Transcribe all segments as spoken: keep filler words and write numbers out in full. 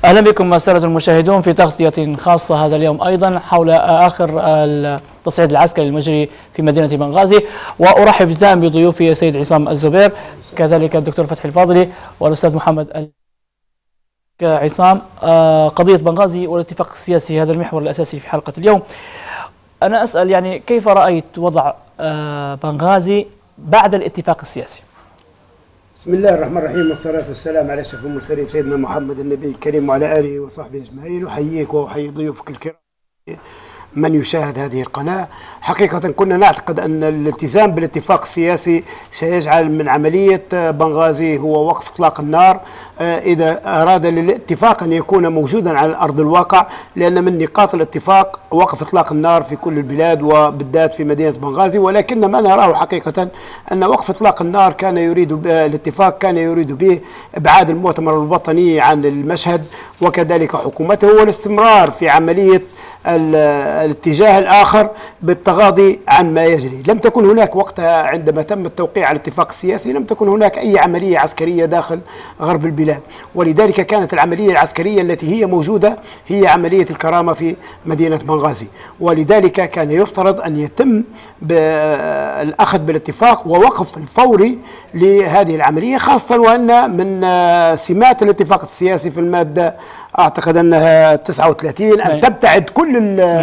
أهلا بكم سادة المشاهدون في تغطية خاصة هذا اليوم أيضا حول آخر التصعيد العسكري المجري في مدينة بنغازي، وأرحب ابتداء بضيوفي السيد عصام الزبير، كذلك الدكتور فتحي الفاضلي والأستاذ محمد. عصام، قضية بنغازي والاتفاق السياسي هذا المحور الأساسي في حلقة اليوم. أنا أسأل يعني كيف رأيت وضع بنغازي بعد الاتفاق السياسي؟ بسم الله الرحمن الرحيم، والصلاة والسلام على أشرف المرسلين سيدنا محمد النبي الكريم وعلى آله وصحبه أجمعين. أحييك وأحيي ضيوفك الكرام من يشاهد هذه القناة. حقيقة كنا نعتقد أن الالتزام بالاتفاق السياسي سيجعل من عملية بنغازي هو وقف إطلاق النار إذا أراد الاتفاق أن يكون موجودا على أرض الواقع، لأن من نقاط الاتفاق وقف إطلاق النار في كل البلاد وبالذات في مدينة بنغازي. ولكن ما نراه حقيقة أن وقف إطلاق النار كان يريد الاتفاق كان يريد به إبعاد المؤتمر الوطني عن المشهد وكذلك حكومته والاستمرار في عملية الاتجاه الآخر بالتغاضي عن ما يجري. لم تكن هناك وقتها عندما تم التوقيع على الاتفاق السياسي لم تكن هناك أي عملية عسكرية داخل غرب البلاد، ولذلك كانت العملية العسكرية التي هي موجودة هي عملية الكرامة في مدينة بنغازي، ولذلك كان يفترض أن يتم الأخذ بالاتفاق ووقف الفوري لهذه العملية، خاصة وأن من سمات الاتفاق السياسي في المادة أعتقد أنها تسعة وثلاثين أن تبتعد كل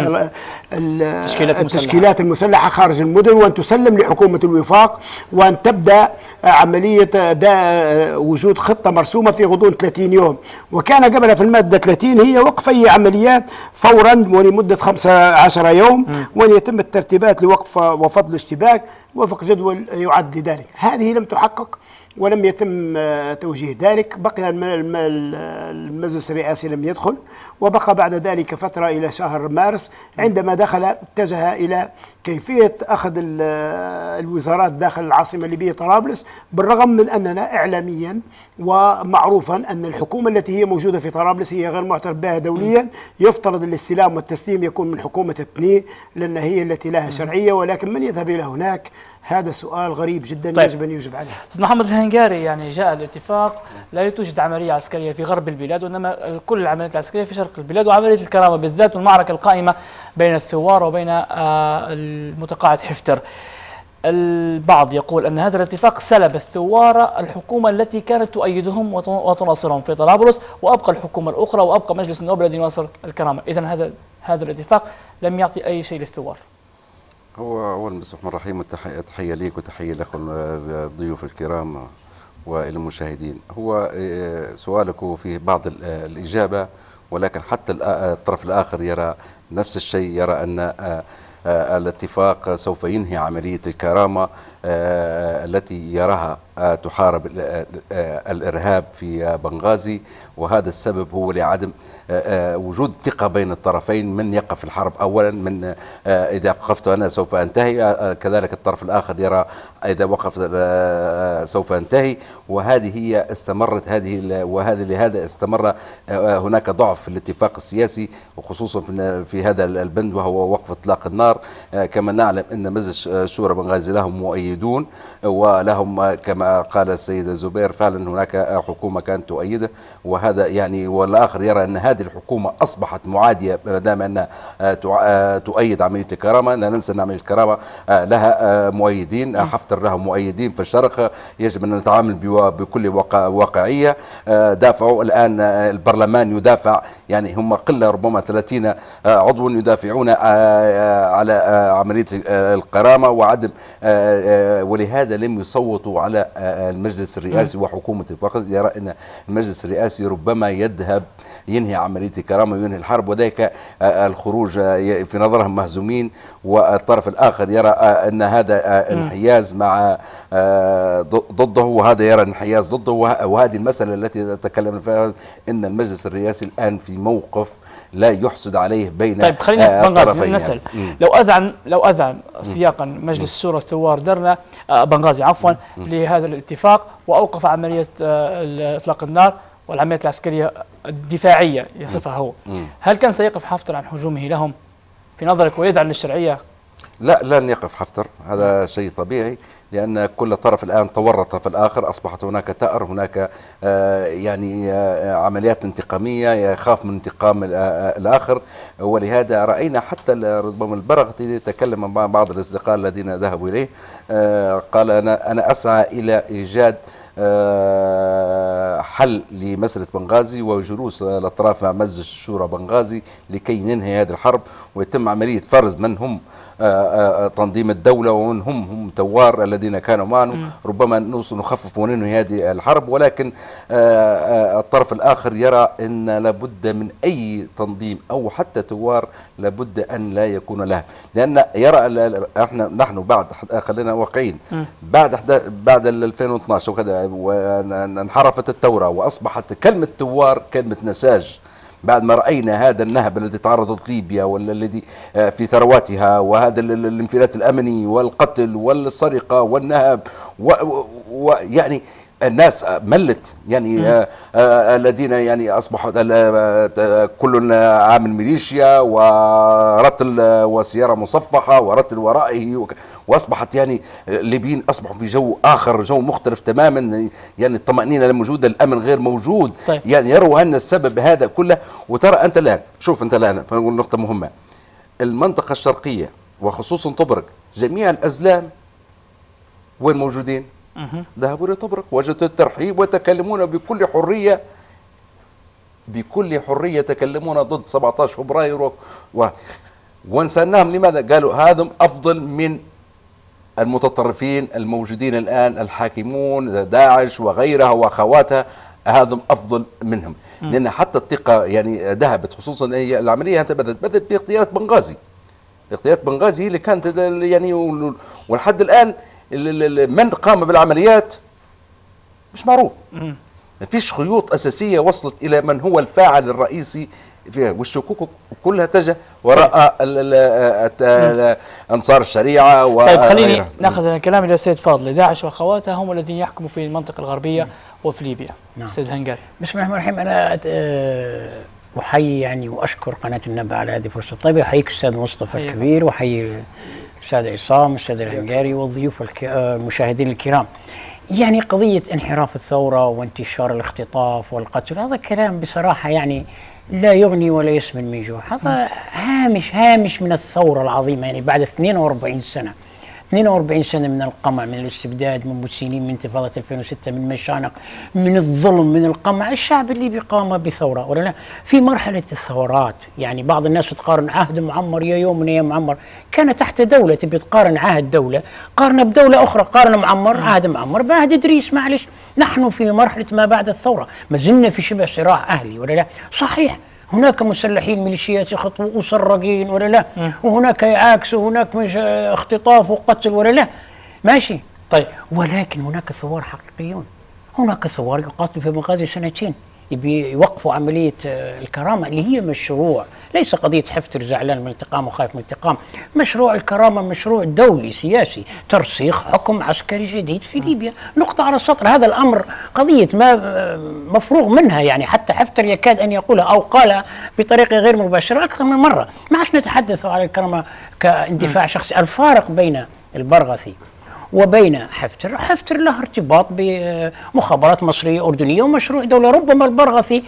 التشكيلات المسلحة خارج المدن وأن تسلم لحكومة الوفاق، وأن تبدأ عملية وجود خطة مرسومة في غضون ثلاثين يوم. وكان قبلها في المادة ثلاثين هي وقف أي عمليات فورا ولمدة خمسة عشر يوم، وأن يتم الترتيبات لوقف وفض الاشتباك وفق جدول يعد لذلك. هذه لم تحقق ولم يتم توجيه ذلك. بقي المجلس الرئاسي لم يدخل، وبقى بعد ذلك فترة إلى شهر مارس عندما دخل اتجه إلى كيفية أخذ الوزارات داخل العاصمة الليبية طرابلس، بالرغم من أننا إعلاميا ومعروفا أن الحكومة التي هي موجودة في طرابلس هي غير معترف بها دوليا، يفترض الاستلام والتسليم يكون من حكومة التني لأن هي التي لها شرعية، ولكن من يذهب إلى هناك؟ هذا سؤال غريب جدا. طيب. يجب أن يجب عليه. أستاذ محمد الهنجاري، يعني جاء الاتفاق لا توجد عملية عسكرية في غرب البلاد، وإنما كل العمليات العسكرية في شرق البلاد، وعملية الكرامة بالذات والمعركة القائمة بين الثوار وبين المتقاعد حفتر. البعض يقول أن هذا الاتفاق سلب الثوار الحكومة التي كانت تؤيدهم وتناصرهم في طرابلس، وأبقى الحكومة الأخرى وأبقى مجلس النواب الذي يناصر الكرامة. إذن هذا هذا الاتفاق لم يعطي أي شيء للثوار. هو أولا بسم الله الرحمن الرحيم، تحية ليك وتحية لكم الضيوف الكرام والمشاهدين. هو سؤالك فيه بعض الإجابة، ولكن حتى الطرف الآخر يرى نفس الشيء، يرى أن الاتفاق سوف ينهي عملية الكرامة التي يراها تحارب الإرهاب في بنغازي، وهذا السبب هو لعدم وجود ثقة بين الطرفين. من يقف الحرب أولا، من إذا وقفت أنا سوف أنتهي، كذلك الطرف الآخر يرى إذا وقف سوف أنتهي، وهذه هي استمرت هذه وهذه لهذا استمر هناك ضعف في الاتفاق السياسي، وخصوصا في هذا البند وهو وقف إطلاق النار. كما نعلم أن مجلس شورى بنغازي لهم مؤيدون، ولهم كما قال السيد الزبير فعلا هناك حكومة كانت تؤيده، وهذا يعني والآخر يرى أن هذه الحكومة أصبحت معادية ما دام أنها تؤيد عملية الكرامة. لا ننسى أن عملية الكرامة لها مؤيدين، حفتر لها مؤيدين في الشرق، يجب أن نتعامل بكل واقعية. دافعوا الآن البرلمان يدافع، يعني هم قلة ربما ثلاثين عضو يدافعون على عملية الكرامة وعدم، ولهذا لم يصوتوا على المجلس الرئاسي وحكومته، فقط يرى أن المجلس الرئاسي ربما يذهب ينهي عملية الكرامة وينهي الحرب، وذلك الخروج في نظرهم مهزومين، والطرف الآخر يرى أن هذا انحياز مع ضده، وهذا يرى انحياز ضده. وهذه المسألة التي تكلمنا فيها أن المجلس الرئاسي الآن في موقف لا يحسد عليه بين طيب خلينا بنغازي نسأل، يعني. لو أذعن لو أذعن سياقا مجلس شورى الثوار درنا بنغازي عفوا لهذا الاتفاق وأوقف عملية إطلاق النار والعمليات العسكرية الدفاعية يصفها هو، هل كان سيقف حفتر عن هجومه لهم في نظرك ويدعم للشرعية؟ لا لن يقف حفتر، هذا شيء طبيعي، لأن كل طرف الآن تورط في الآخر، أصبحت هناك ثأر، هناك آه يعني آه عمليات انتقامية، يخاف من انتقام آه الآخر. ولهذا رأينا حتى ربما البرغثي تكلم مع بعض الأصدقاء الذين ذهبوا إليه، آه قال أنا أنا أسعى إلى إيجاد آه حل لمسألة بنغازي وجلوس الأطراف مع مجلس الشورى بنغازي لكي ننهي هذه الحرب ويتم عملية فرز من هم آآ آآ تنظيم الدولة ومن هم هم ثوار الذين كانوا معنا، ربما نوصل نخفف وننهي هذه الحرب. ولكن آآ آآ الطرف الآخر يرى أن لابد من أي تنظيم أو حتى ثوار لابد أن لا يكون له، لأن يرى احنا نحن بعد خلينا واقعين، بعد بعد ألفين واثناعش وكذا انحرفت الثورة وأصبحت كلمة ثوار كلمة نساج، بعد ما رأينا هذا النهب الذي تعرضت ليبيا والذي في ثرواتها، وهذا الانفلات الأمني والقتل والسرقة والنهب، ويعني الناس ملت، يعني آه آه الذين يعني أصبحوا آه كل عامل ميليشيا ورتل وسيارة مصفحة ورتل ورائه، وأصبحت يعني الليبيين أصبحوا في جو آخر، جو مختلف تماما، يعني الطمأنينة لا موجودة، الأمن غير موجود. طيب. يعني يروا أن السبب هذا كله. وترى أنت الآن شوف أنت الآن فنقول نقطة مهمة، المنطقة الشرقية وخصوصا طبرق جميع الأزلام وين موجودين؟ ذهبوا إلى طبرق، وجدوا الترحيب ويتكلمون بكل حرية، بكل حرية يتكلمون ضد سبعة عشر فبراير و... ونسألناهم لماذا؟ قالوا هذا أفضل من المتطرفين الموجودين الآن الحاكمون داعش وغيرها وأخواتها، هذا أفضل منهم. م. لأن حتى الثقة يعني ذهبت، خصوصا العملية بدأت بدأت باغتيالات بنغازي، اغتيالات بنغازي اللي كانت يعني، ولحد الآن من قام بالعمليات مش معروف، ما فيش خيوط أساسية وصلت إلى من هو الفاعل الرئيسي فيها، والشكوك كلها تجه وراء أنصار الشريعة. طيب خليني ناخذ الكلام إلى السيد فاضل. داعش وأخواتها هم الذين يحكموا في المنطقة الغربية وفي ليبيا. نعم. سيد هنغاري. بسم الله الرحمن الرحيم. أنا أحيي يعني وأشكر قناة النبأ على هذه الفرصة الطيبة، أحييك الأستاذ مصطفى أيوة. الكبير، وأحيي الأستاذ عصام، الأستاذ الهنغاري، والضيوف المشاهدين الكرام. يعني قضية انحراف الثورة وانتشار الاختطاف والقتل، هذا كلام بصراحة يعني لا يغني ولا يسمن من جوع، هذا هامش هامش من الثورة العظيمة. يعني بعد اثنين وأربعين سنة اثنين وأربعين سنة من القمع، من الاستبداد، من بوتسينين، من انتفاضة ألفين وستة، من مشانق، من الظلم، من القمع، الشعب الليبي قام بثورة ولا لا؟ في مرحلة الثورات يعني بعض الناس تقارن عهد معمر يا يوم من أيام معمر، كان تحت دولة، تبي تقارن عهد دولة قارن بدولة أخرى، قارن معمر عهد معمر بعهد إدريس، معلش نحن في مرحلة ما بعد الثورة، ما زلنا في شبه صراع أهلي ولا لا؟ صحيح هناك مسلحين ميليشيات يخطفوا وسراقين ولا لا؟ م. وهناك يعاكس وهناك مش اختطاف وقتل ولا لا؟ ماشي. طيب ولكن هناك ثوار حقيقيون، هناك ثوار يقاتلوا في بنغازي سنتين يبي يوقفوا عملية الكرامة اللي هي مشروع، ليس قضية حفتر زعلان من الانتقام وخايف من الانتقام، مشروع الكرامة مشروع دولي سياسي، ترسيخ حكم عسكري جديد في ليبيا، نقطة على السطر. هذا الأمر قضية ما مفروغ منها، يعني حتى حفتر يكاد أن يقولها أو قالها بطريقة غير مباشرة أكثر من مرة. ما عادش نتحدث على الكرامة كاندفاع شخصي. الفارق بين البرغثي وبين حفتر، حفتر له ارتباط بمخابرات مصرية أردنية ومشروع دولة. ربما البرغثي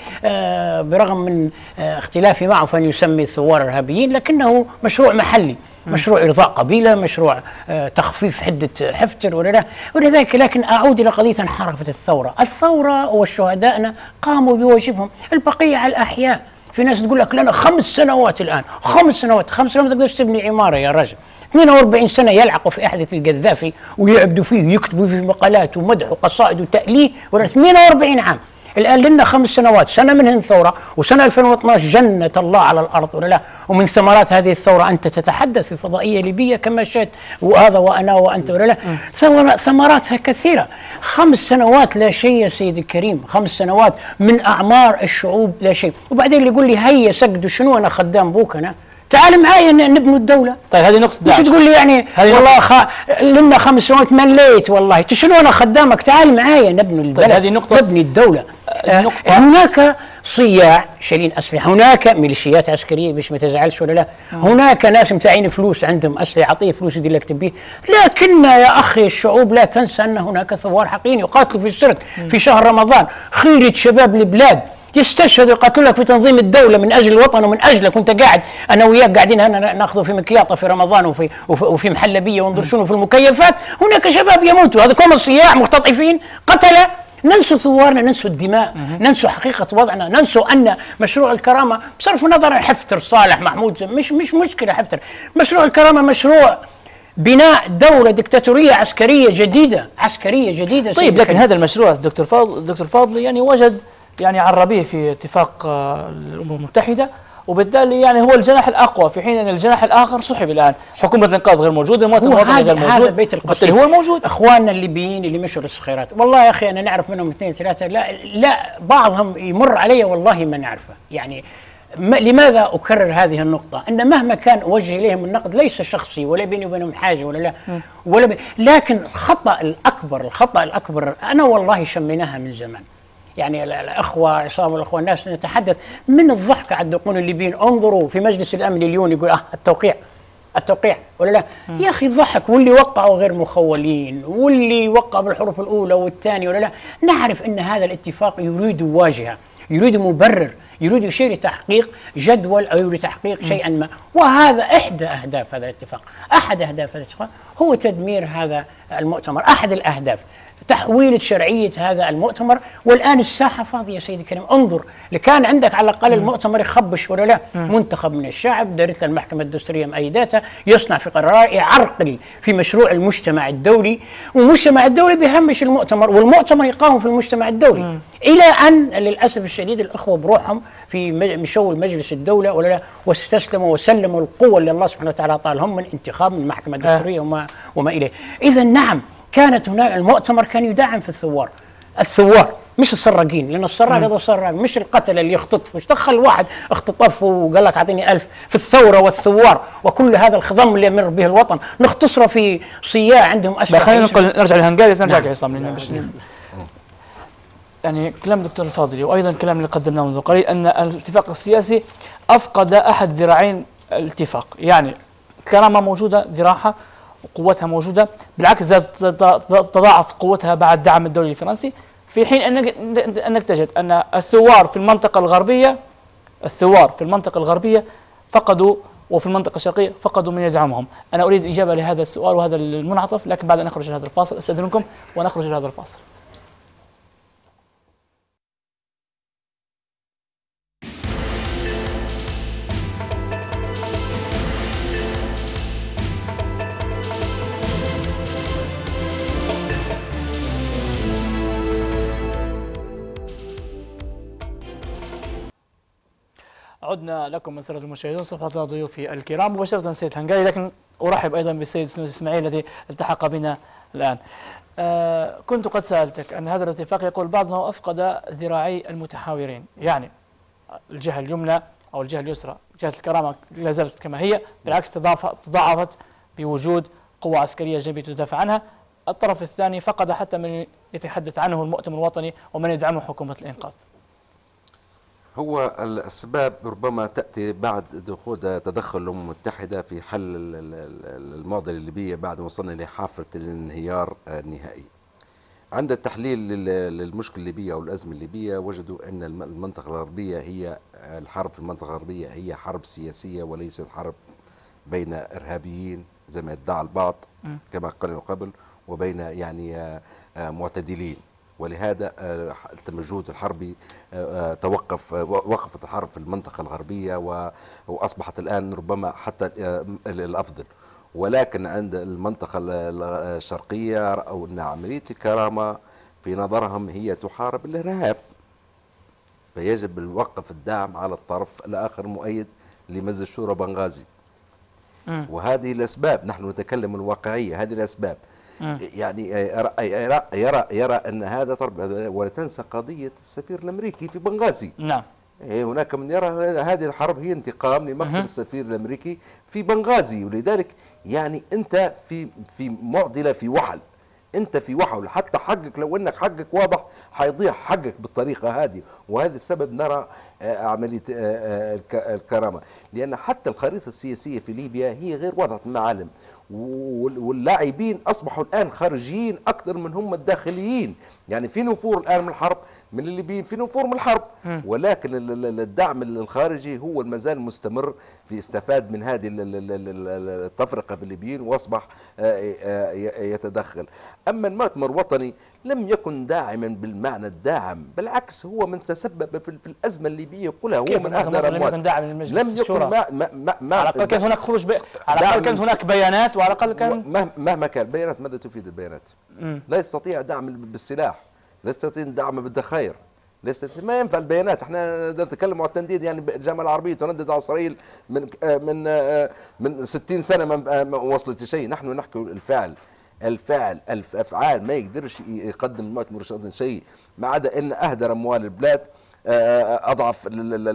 برغم من اختلافي معه فأن يسمي الثوار إرهابيين، لكنه مشروع محلي، مشروع إرضاء قبيلة، مشروع تخفيف حدة حفتر ولا لا ولذلك. لكن أعود إلى قضية انحرفت الثورة. الثورة والشهدائنا قاموا بواجبهم، البقية على الأحياء. في ناس تقول لك لنا خمس سنوات الآن، خمس سنوات خمس سنوات ما تقدرش تبني عمارة يا رجل. اثنين وأربعين سنة يلعقوا في أحدث القذافي ويعبدوا فيه ويكتبوا فيه مقالات ومدح وقصائد وتأليه، ولا اثنين وأربعين عام. الآن لنا خمس سنوات، سنة منهن ثورة وسنة ألفين واثناعش جنة الله على الأرض ولا لا؟ ومن ثمرات هذه الثورة أنت تتحدث في فضائية ليبية كما شئت، وهذا وأنا وأنت ولا لا؟ ثمراتها كثيرة. خمس سنوات لا شيء يا سيدي الكريم، خمس سنوات من أعمار الشعوب لا شيء. وبعدين اللي يقول لي هيا سجدوا، شنو أنا خدام بوك أنا؟ تعال معايا نبنوا الدولة. طيب هذه نقطة داعش. مش تقول لي يعني والله خ... لنا خمس سنوات مليت والله، شنو أنا خدامك؟ تعال معايا نبنوا البلد. طيب هذه نقطة، نبني الدولة. آه هناك صياع شايلين اسلحه، هناك ميليشيات عسكريه باش ما تزعلش ولا لا، هناك ناس متاعين فلوس عندهم اسلحه، اعطيه فلوس يدير لك تبيه، لكن يا اخي الشعوب لا تنسى ان هناك ثوار حقيقيين يقاتلوا في السرد في شهر رمضان، خيرة شباب البلاد يستشهدوا يقاتلوا لك في تنظيم الدوله من اجل الوطن ومن اجلك، وانت قاعد انا وياك قاعدين هنا ناخذوا في مكياطه في رمضان وفي وفي, وفي محلبيه ونظر شنو في المكيفات، هناك شباب يموتوا، هذا كوم صياع مختطفين قتله. ننسوا ثوارنا، ننسوا الدماء، ننسوا حقيقه وضعنا، ننسوا ان مشروع الكرامه بصرف النظر عن حفتر صالح محمود مش مش مشكله حفتر، مشروع الكرامه مشروع بناء دولة دكتاتورية عسكرية جديدة، عسكرية جديدة. طيب لكن هذا المشروع دكتور فاضل دكتور فاضل يعني وجد يعني عربيه في اتفاق الامم المتحده، وبالتالي يعني هو الجناح الاقوى، في حين ان الجناح الاخر سحب الان، حكومه الانقاذ غير موجوده، المؤتمر الوطني غير موجود، هذا بيت القصيد هو الموجود. اخواننا الليبيين اللي مشوا للصخيرات، والله يا اخي انا نعرف منهم اثنين ثلاثه، لا لا بعضهم يمر علي والله ما نعرفه، يعني لماذا اكرر هذه النقطه؟ ان مهما كان اوجه اليهم النقد ليس شخصي ولا بيني وبينهم حاجه ولا لا ولا بي لكن الخطا الاكبر الخطا الاكبر انا والله شميناها من زمان. يعني الاخوه عصام والاخوه الناس نتحدث من الضحك على الدقون الليبيين، انظروا في مجلس الامن اليوم يقول اه التوقيع التوقيع ولا لا؟ م. يا اخي ضحك، واللي وقعوا غير مخولين واللي وقعوا بالحروف الاولى والثانيه ولا لا؟ نعرف ان هذا الاتفاق يريد واجهه، يريد مبرر، يريد شيء لتحقيق جدول او لتحقيق شيئا ما، وهذا احدى اهداف هذا الاتفاق، احد اهداف هذا الاتفاق هو تدمير هذا المؤتمر، احد الاهداف تحويل شرعية هذا المؤتمر، والآن الساحة فاضية سيدي الكريم، انظر لكان عندك على الأقل المؤتمر يخبش ولا لا، منتخب من الشعب، دارت له المحكمة الدستورية مؤيداته، يصنع في قرار، يعرقل في مشروع المجتمع الدولي، والمجتمع الدولي بيهمش المؤتمر، والمؤتمر يقاوم في المجتمع الدولي، م. إلى أن للأسف الشديد الأخوة بروحهم في مشو مجلس الدولة ولا لا، واستسلموا وسلموا القوة اللي الله سبحانه وتعالى طالهم من انتخاب من المحكمة الدستورية وما, وما إليه. إذا نعم كانت هناك المؤتمر كان يدعم في الثوار، الثوار مش السراقين، لان السراق هذا سراق، مش القتله اللي يختطف، مش دخل واحد اختطف وقال لك اعطيني ألف في الثوره والثوار وكل هذا الخضم اللي يمر به الوطن، نختصره في صياع عندهم اسلحه. خلينا نقول نرجع لهنغاريا نرجع لعصام، يعني كلام الدكتور الفاضلي وايضا كلام اللي قدمناه منذ قليل ان الاتفاق السياسي افقد احد ذراعين الاتفاق، يعني الكرامه موجوده ذراعها وقوتها موجودة، بالعكس زاد تضاعف قوتها بعد دعم الدولي الفرنسي، في حين أنك, أنك تجد أن الثوار في المنطقة الغربية الثوار في المنطقة الغربية فقدوا، وفي المنطقة الشرقية فقدوا من يدعمهم. أنا أريد إجابة لهذا السؤال وهذا المنعطف، لكن بعد أن نخرج إلى هذا الفاصل أستأذنكم ونخرج إلى هذا الفاصل. عدنا لكم مسرة المشاهدون صفحة ضيوفي الكرام مباشرة سيد هنغاري، لكن أرحب أيضا بالسيد سنوسي إسماعيل الذي التحق بنا الآن. آه كنت قد سألتك أن هذا الاتفاق يقول بعضنا أفقد ذراعي المتحاورين، يعني الجهة اليمنى أو الجهة اليسرى جهة الكرامة لا زالت كما هي، بالعكس تضاعفت بوجود قوة عسكرية جنبية تدافع عنها. الطرف الثاني فقد حتى من يتحدث عنه المؤتمر الوطني ومن يدعمه حكومة الإنقاذ. هو الأسباب ربما تأتي بعد دخول تدخل الأمم المتحدة في حل المعضلة الليبية بعد ما وصلنا لحافة الانهيار النهائي. عند التحليل للمشكلة الليبية أو الأزمة الليبية وجدوا أن المنطقة الغربية هي الحرب في المنطقة الغربية هي حرب سياسية وليست حرب بين إرهابيين زي ما ادعى البعض كما قالوا قبل وبين يعني معتدلين، ولهذا التمجهود الحربي توقف وقفت الحرب في المنطقة الغربية وأصبحت الآن ربما حتى الأفضل. ولكن عند المنطقة الشرقية رأوا أن عملية الكرامة في نظرهم هي تحارب الإرهاب، فيجب الوقف الدعم على الطرف الآخر مؤيد لمجلس الشورى بنغازي. وهذه الأسباب، نحن نتكلم الواقعية، هذه الأسباب يعني يرى, يرى, يرى, يرى أن هذا طرب. ولا تنسى قضية السفير الأمريكي في بنغازي. نعم. هناك من يرى هذه الحرب هي انتقام لمقتل السفير الأمريكي في بنغازي، ولذلك يعني أنت في في معضلة، في وحل، أنت في وحل، حتى حقك لو أنك حقك واضح حيضيع حقك بالطريقة هذه. وهذا السبب نرى عملية الكرامة، لأن حتى الخريطة السياسية في ليبيا هي غير واضحة المعالم، واللاعبين أصبحوا الآن خارجيين أكثر من هم الداخليين. يعني في نفور الآن من الحرب من الليبيين، في نفور من الحرب، ولكن الدعم الخارجي هو المازال مستمر في استفاد من هذه التفرقة في الليبيين وأصبح يتدخل. أما المؤتمر الوطني لم يكن داعما بالمعنى الداعم، بالعكس هو من تسبب في الأزمة الليبية كلها، هو من أهدى لم يكن داعم للمجلس لم يكن ما ما ما ما على الأقل كانت هناك خروج بي... على الأقل كانت هناك بيانات، وعلى الأقل كان مهما كان البيانات ماذا تفيد البيانات؟ مم. لا يستطيع دعم بالسلاح، لا يستطيع دعم بالذخائر، ليست ما ينفع البيانات. احنا نتكلم عن التنديد، يعني الجامعه العربيه تندد على اسرائيل من من من ستين سنه ما وصلت شيء. نحن نحكي الفعل الفعل الافعال، ما يقدرش يقدم المؤتمر شيء ما عدا ان اهدر اموال البلاد، اضعف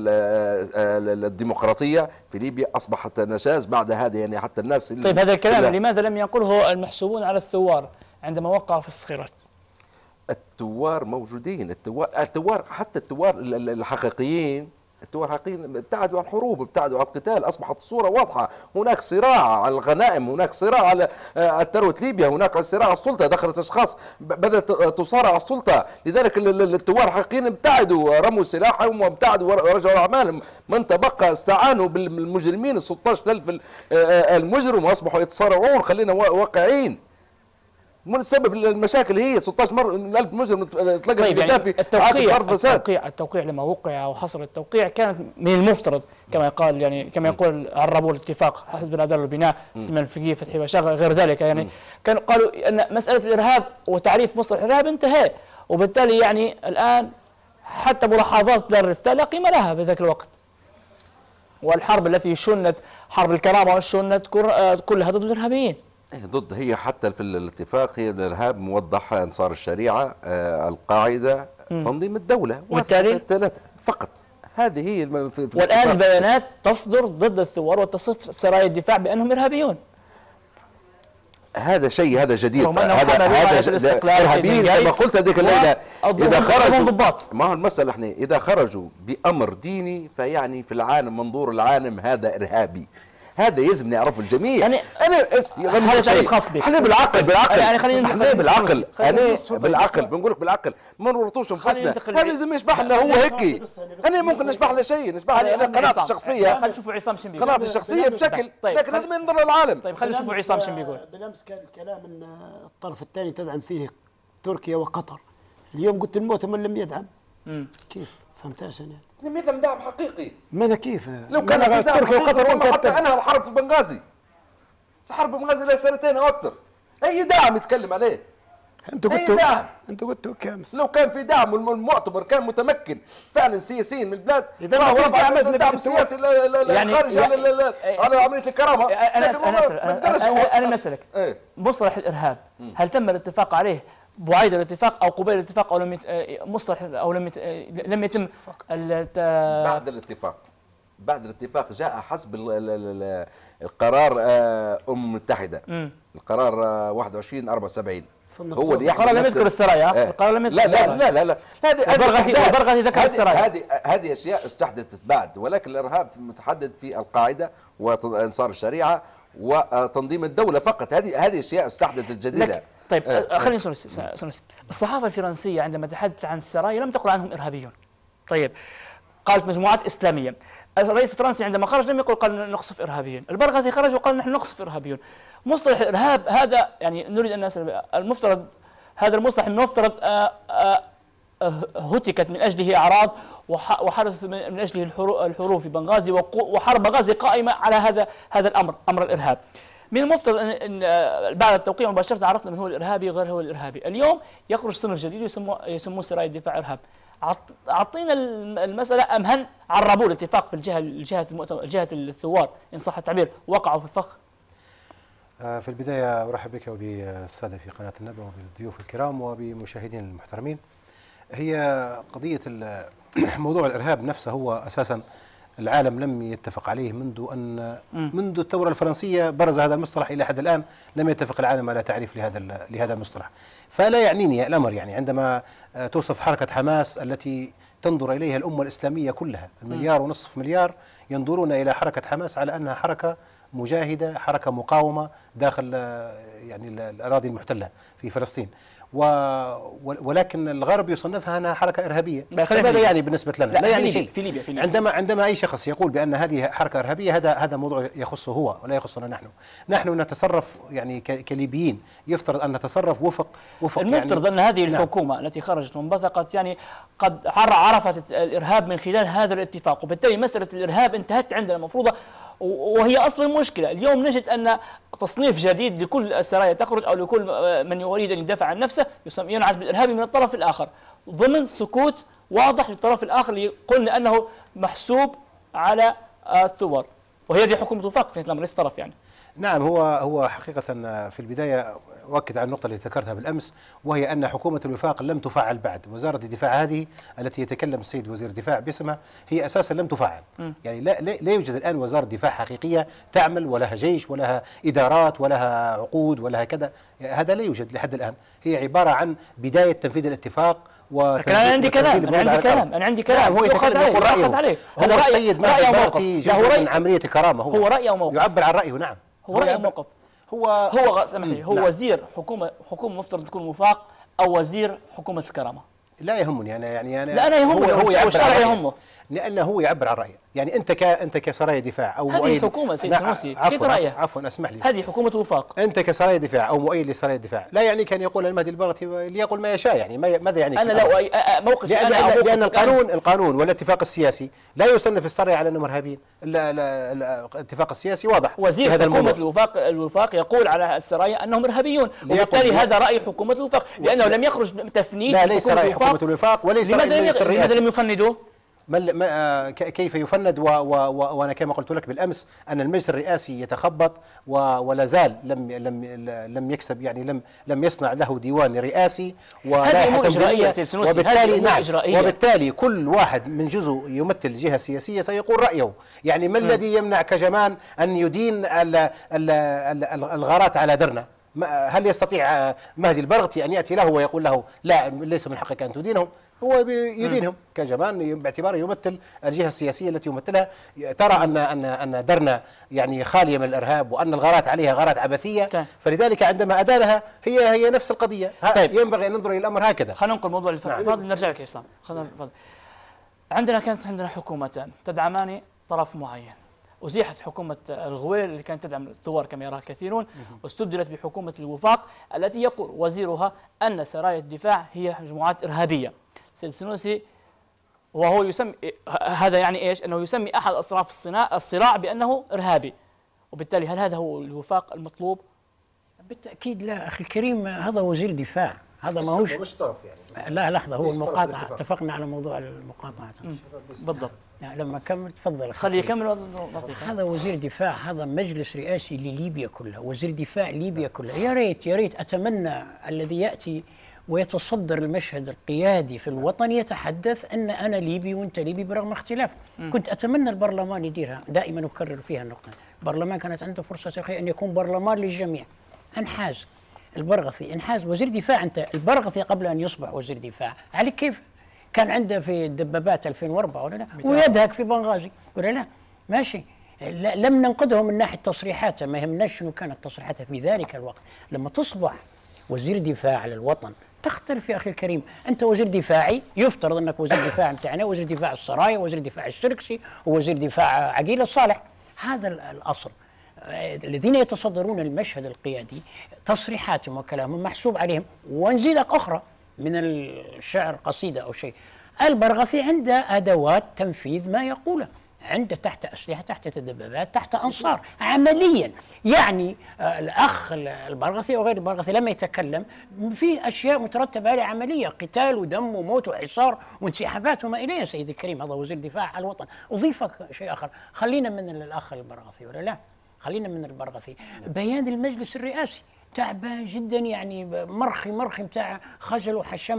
الديمقراطيه في ليبيا، اصبحت نشاز بعد هذا. يعني حتى الناس طيب هذا الكلام لماذا لم يقوله المحسوبون على الثوار عندما وقعوا في الصخيرات؟ الثوار موجودين، الثوار الثوار حتى الثوار الحقيقيين، الثوار الحقيقيين ابتعدوا عن الحروب، ابتعدوا عن القتال، اصبحت الصوره واضحه. هناك صراع على الغنائم، هناك صراع على ثروه ليبيا، هناك صراع على السلطه، دخلت اشخاص بدات تصارع على السلطه. لذلك الثوار الحقيقيين ابتعدوا، رموا سلاحهم وابتعدوا ورجعوا اعمالهم. من تبقى استعانوا بالمجرمين ال ستة عشر ألف المجرم واصبحوا يتصارعون. خلينا واقعيين، من سبب المشاكل هي ستة عشر مرة ألف مجرم تلقى طيب يعني التوقيع التوقيع التوقيع لما وقع وحصل التوقيع كانت من المفترض كما يقال يعني كما يقول عربوا الاتفاق حزب العداله والبناء سليمان الفقيه فتحي بشاغ غير ذلك، يعني كانوا قالوا ان مساله الارهاب وتعريف مصطلح الارهاب انتهى، وبالتالي يعني الان حتى ملاحظات دار الافتاء لا قيمه لها بذاك الوقت. والحرب التي شنت حرب الكرامه وشنت كلها ضد الارهابيين. ضد، هي حتى في الاتفاق هي الارهاب موضح، انصار الشريعه، آه القاعده، م. تنظيم الدوله، والتالي الثلاثه فقط. هذه هي الم... في في والان البيانات تصدر ضد الثوار وتصف سرايا الدفاع بانهم ارهابيون. هذا شيء هذا جديد، هذا هذا ارهابيين كما قلت هذيك الليله. اذا خرجوا ما هو المساله احنا اذا خرجوا بامر ديني فيعني في العالم منظور العالم هذا ارهابي. هذا يلزم يعرفه الجميع. يعني انا هذا تعريف خاص بك. احنا بالعقل بالعقل يعني خلينا احنا بالعقل انا بالعقل بنقول لك بالعقل ما نورطوش انفسنا. هذا لازم يشبح لنا هو هيك. انا ممكن نشبح له شيء، نشبح لي انا قناعتي الشخصيه. خلينا نشوفوا عصام شنو بيقول. قناعتي الشخصيه بشكل، لكن هذا ما ينضر للعالم. طيب خلينا نشوفوا عصام شنو بيقول. بالامس كان الكلام ان الطرف الثاني تدعم فيه تركيا وقطر، اليوم قلت المؤتمر لم يدعم. كيف؟ فهمتهاش انا. لم يدعم دعم حقيقي. ما انا كيف؟ لو كان في دعم تركيا وقطر حتى انهى الحرب في بنغازي. الحرب في بنغازي لها سنتين او اكثر. اي دعم يتكلم عليه؟ انتوا قلتوا انتوا قلتوا كامس. لو كان في دعم والمؤتمر كان متمكن فعلا سياسيا من البلاد، اذا ما هو دعم الدعم السياسي يعني خارج على على عمليه الكرامه. انا انا انا مسألك مصطلح الارهاب هل تم الاتفاق عليه بعيد الاتفاق او قبيل الاتفاق او لم مصطلح او لم لم يتم بعد الاتفاق؟ بعد الاتفاق جاء حسب القرار الامم المتحده، القرار واحد وعشرين أربعة وسبعين هو اللي القرار لم يذكر السرايا. القرار لم يذكر السرايا. لا لا لا لا هذه البرغثي ذكر السرايا. هذه هذه اشياء استحدثت بعد، ولكن الارهاب متحدد في القاعده وانصار الشريعه وتنظيم الدوله فقط. هذه هذه اشياء استحدثت جديده. طيب آه خلينا نسولف. الصحافه الفرنسيه عندما تحدثت عن السرايا لم تقل عنهم ارهابيون. طيب قالت مجموعات اسلاميه. الرئيس الفرنسي عندما خرج لم يقل قال نقصف ارهابيين، البرغثي خرج وقال نحن نقصف ارهابيون. مصطلح الارهاب هذا يعني نريد ان نسال المفترض هذا المصطلح المفترض آآ آآ هتكت من اجله اعراض وحدث من اجله الحروب في بنغازي وحرب بنغازي قائمه على هذا هذا الامر، امر الارهاب. من المفترض ان بعد التوقيع مباشره عرفنا من هو الارهابي وغير هو الارهابي. اليوم يخرج صنف جديد يسموه يسموه سرايا الدفاع ارهاب. اعطينا المساله ام هل عربوا الاتفاق في الجهه الجهه المؤتمر جهه الثوار ان صح التعبير وقعوا في الفخ؟ في البدايه ارحب بك وبالساده في قناه النبأ وبالضيوف الكرام وبمشاهدين المحترمين. هي قضيه موضوع الارهاب نفسه هو اساسا العالم لم يتفق عليه منذ أن منذ الثورة الفرنسية برز هذا المصطلح إلى حد الآن لم يتفق العالم على تعريف لهذا لهذا المصطلح. فلا يعنيني الأمر يعني عندما توصف حركة حماس التي تنظر إليها الأمة الإسلامية كلها، المليار ونصف مليار ينظرون إلى حركة حماس على أنها حركة مجاهدة، حركة مقاومة داخل يعني الأراضي المحتلة في فلسطين، و ولكن الغرب يصنفها أنها حركة إرهابية. فماذا يعني بالنسبة لنا؟ لا, لا يعني شيء. في ليبيا في ليبيا عندما عندما أي شخص يقول بأن هذه حركة إرهابية هذا هذا موضوع يخصه هو ولا يخصنا نحن. نحن نتصرف يعني كليبيين، يفترض أن نتصرف وفق وفق المفترض يعني أن هذه الحكومة نعم. التي خرجت وانبثقت يعني قد عرفت الإرهاب من خلال هذا الاتفاق، وبالتالي مسألة الإرهاب انتهت عندنا مفروضة، وهي أصل المشكلة. اليوم نجد أن تصنيف جديد لكل السرايا تخرج أو لكل من يريد أن يدافع عن نفسه ينعت بالإرهابي من الطرف الآخر، ضمن سكوت واضح للطرف الآخر اللي قلنا أنه محسوب على الثور، وهي دي حكومة وفاق في الأمر ليس طرف يعني. نعم، هو هو حقيقة في البداية أؤكد على النقطة التي ذكرتها بالأمس، وهي أن حكومة الوفاق لم تفعل بعد. وزارة الدفاع هذه التي يتكلم السيد وزير الدفاع باسمها هي أساسا لم تفعل. م. يعني لا, لا يوجد الآن وزارة دفاع حقيقية تعمل، ولها جيش ولها إدارات ولها عقود ولها كذا، هذا لا يوجد لحد الآن. هي عبارة عن بداية تنفيذ الاتفاق. أنا عندي كلام أنا عندي كلام أنا عندي كلام هو يتكلم يقول رأيه. هذا رأي السيد مهدي البرغتي جزء من عملية الكرامة، هو هو رأي وموقف، يعبر عن رأيه. نعم، هو رأي وموقف. هو هو سامحني هو نعم. وزير حكومة حكومة مفترض تكون وفاق أو وزير حكومة الكرامة؟ لا يهمني أنا يعني أنا لا أنا يهمني، هو, هو الشرع يهمه، لأنه هو يعبر عن رأيه. يعني أنت ك أنت كسرايا دفاع أو مؤيد، هذه حكومة سيد سنوسي كيف رأيه؟ عفوا اسمح لي، هذه حكومة وفاق. أنت كسرايا دفاع أو مؤيد لسرايا الدفاع لا يعني كان يقول المهدي البرغتي ليقول ما يشاء، يعني ماذا يعني؟ أنا لا موقف لأن, أنا لأن, لأن القانون القانون والاتفاق السياسي لا يصنف السرايا على أنهم إرهابيين. الاتفاق السياسي واضح. وزير هذا حكومة الوفاق الوفاق يقول على السرايا أنهم إرهابيون، وبالتالي هذا رأي حكومة الوفاق لأنه لم يخرج تفنيد. لا ليس رأي حكومة الوفاق وليس رأي المجلس الرئاسي. لماذا لم يفندوا؟ ما كيف يفند؟ و و و وانا كما قلت لك بالامس ان المجلس الرئاسي يتخبط ولا زال لم لم لم يكسب، يعني لم لم يصنع له ديوان رئاسي ولائحه تنظيميه، وبالتالي نعم وبالتالي كل واحد من جزء يمثل جهه سياسيه سيقول رايه. يعني ما الذي يمنع كجمان ان يدين الغارات على درنا؟ هل يستطيع مهدي البرغتي أن يأتي له ويقول له لا ليس من حقك أن تدينهم؟ هو يدينهم كجمان باعتباره يمثل الجهة السياسية التي يمثلها. ترى أن أن أن درنا يعني خالية من الإرهاب وأن الغارات عليها غارات عبثية، فلذلك عندما أدانها هي هي نفس القضية. طيب ينبغي أن ننظر إلى الأمر هكذا. خلينا ننقل موضوع الفقه. نعم. نرجع لك يا عصام. عندنا كانت عندنا حكومتان تدعمان طرف معين، أزيحت حكومة الغويل اللي كانت تدعم الثوار كما يراها كثيرون، واستبدلت بحكومة الوفاق التي يقول وزيرها أن سرايا الدفاع هي مجموعات إرهابية. سيد السنوسي وهو يسمي هذا يعني إيش؟ أنه يسمي أحد أطراف الصراع الصراع بأنه إرهابي، وبالتالي هل هذا هو الوفاق المطلوب؟ بالتأكيد لا أخي الكريم، هذا وزير دفاع، هذا ما هوش مش طرف يعني. لا لحظة، هو المقاطعة، اتفقنا على موضوع المقاطعة. بالضبط. لما كمل تفضل. خليه يكمل. هذا وزير دفاع، هذا مجلس رئاسي لليبيا كلها، وزير دفاع ليبيا كلها. يا ريت يا ريت أتمنى الذي يأتي ويتصدر المشهد القيادي في الوطن يتحدث أن أنا ليبي وأنت ليبي برغم اختلاف. م. كنت أتمنى البرلمان يديرها، دائما أكرر فيها النقطة. البرلمان كانت عنده فرصة تاريخية أن يكون برلمان للجميع. انحاز البرغثي، انحاز وزير دفاع. أنت البرغثي قبل أن يصبح وزير دفاع عليك كيف كان عنده في الدبابات ألفين وأربعة ولا لا؟ ويدهك في بنغازي ولا لا؟ ماشي. لا لم ننقذه من ناحية تصريحاته، ما يهمناش شنو كانت تصريحاته في ذلك الوقت. لما تصبح وزير دفاع على الوطن تختلف يا أخي الكريم. أنت وزير دفاعي، يفترض أنك وزير دفاع متاعنا، وزير دفاع السرايا، وزير دفاع الشركسي، ووزير دفاع عقيل الصالح. هذا الأصل. الذين يتصدرون المشهد القيادي تصريحاتهم وكلامهم محسوب عليهم. ونزيدك أخرى من الشعر قصيدة أو شيء، البرغثي عنده أدوات تنفيذ ما يقوله، عنده تحت أسلحة، تحت تدبابات، تحت أنصار عمليا. يعني آه الأخ البرغثي وغير البرغثي لما يتكلم في أشياء مترتبة عليها عملية، قتال ودم وموت وحصار وانسحابات وما إليه. سيدي الكريم هذا وزير دفاع على الوطن. أضيفك شيء آخر، خلينا من الأخ البرغثي ولا لا؟ خلينا من البرغثي. بيان المجلس الرئاسي تعبان جدا، يعني مرخي مرخي متاع خجل وحشم.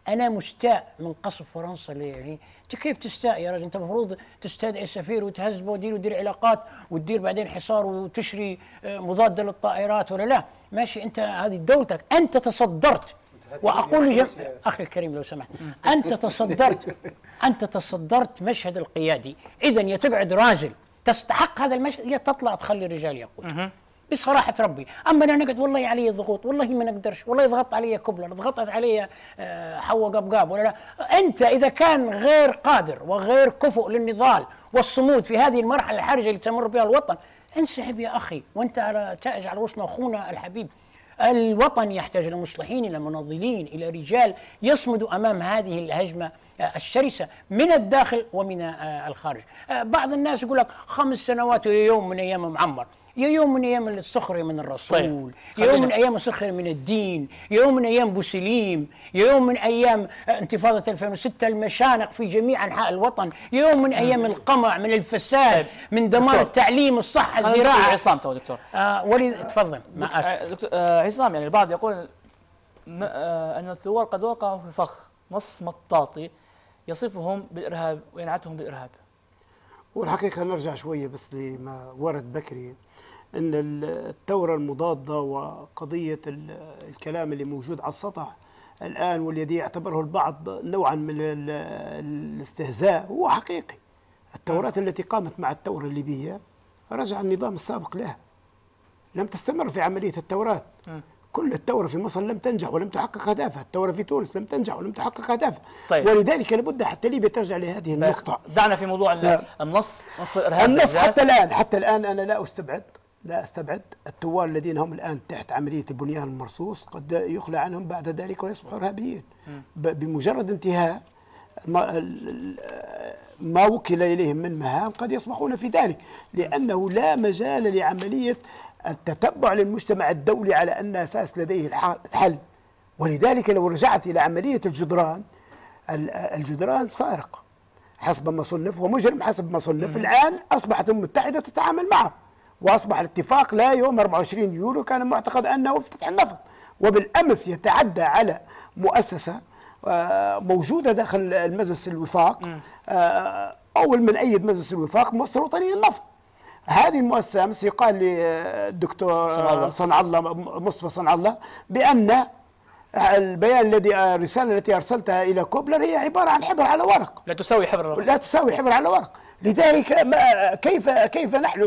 انا مستاء من قصف فرنسا ليه يعني. انت كيف تستاء يا رجل؟ انت المفروض تستدعي السفير وتهذبه ودير ودير علاقات وتدير بعدين حصار وتشري مضاد للطائرات ولا لا؟ ماشي، انت هذه دولتك، انت تصدرت. واقول لجم... اخي الكريم لو سمحت، انت تصدرت انت تصدرت مشهد القيادي. اذا يا تقعد راجل تستحق هذا المشهد، يا تطلع تخلي الرجال يقود بصراحة ربي. أما أنا نقعد والله علي ضغوط، والله ما نقدرش، والله ضغط علي كوبلر، ضغطت علي حوا قبقاب ولا لا. أنت إذا كان غير قادر وغير كفؤ للنضال والصمود في هذه المرحلة الحرجة اللي تمر بها الوطن، انسحب يا أخي، وأنت على تاج على رؤوسنا أخونا الحبيب. الوطن يحتاج إلى مصلحين، إلى مناضلين، إلى رجال يصمدوا أمام هذه الهجمة الشرسة من الداخل ومن الخارج. بعض الناس يقول لك خمس سنوات يوم من أيام معمر، يا يوم من ايام السخريه من الرسول، طيب. يا يوم من ايام السخريه من الدين، يا يوم من ايام بوسليم، يا يوم من ايام انتفاضه ألفين وستة، المشانق في جميع انحاء الوطن، يا يوم من ايام القمع، من الفساد، طيب. من دمار التعليم، الصحه، الزراعه. عصام تو دكتور آه وليد تفضل. مع دكتور آه عصام، يعني البعض يقول آه ان الثوار قد وقعوا في فخ نص مطاطي يصفهم بالارهاب وينعتهم بالارهاب. والحقيقه نرجع شويه بس لما ورد بكري، ان الثوره المضاده وقضيه الكلام اللي موجود على السطح الان والذي يعتبره البعض نوعا من الاستهزاء هو حقيقي. الثورات التي قامت مع الثوره الليبيه رجع النظام السابق لها، لم تستمر في عمليه الثورات. كل الثوره في مصر لم تنجح ولم تحقق هدفها، الثوره في تونس لم تنجح ولم تحقق هدفها. طيب. ولذلك لابد حتى ليبيا ترجع لهذه النقطه. دعنا في موضوع النص، نص الارهاب. النص حتى الان حتى الان انا لا استبعد لا استبعد الثوار الذين هم الان تحت عمليه البنيان المرصوص قد يخلى عنهم بعد ذلك ويصبحوا ارهابيين بمجرد انتهاء ما, ما وكل اليهم من مهام، قد يصبحون في ذلك، لانه لا مجال لعمليه التتبع للمجتمع الدولي على ان اساس لديه الحل. ولذلك لو رجعت الى عمليه الجدران، الجدران سارق حسب ما صنف ومجرم حسب ما صنف. الان اصبحت الامم المتحده تتعامل معه، واصبح الاتفاق لا يوم أربعة وعشرين يوليو كان معتقد انه افتتاح النفط، وبالامس يتعدى على مؤسسه موجوده داخل المجلس الوفاق، اول من ايد مجلس الوفاق مؤسسه وطنيه النفط. هذه المؤسسه امس يقال للدكتور صنع الله مصطفى صنع الله بان البيان الذي الرساله التي ارسلتها الى كوبلر هي عباره عن حبر على ورق، لا تساوي حبر لا تساوي حبر على ورق. لذلك ما كيف كيف نحن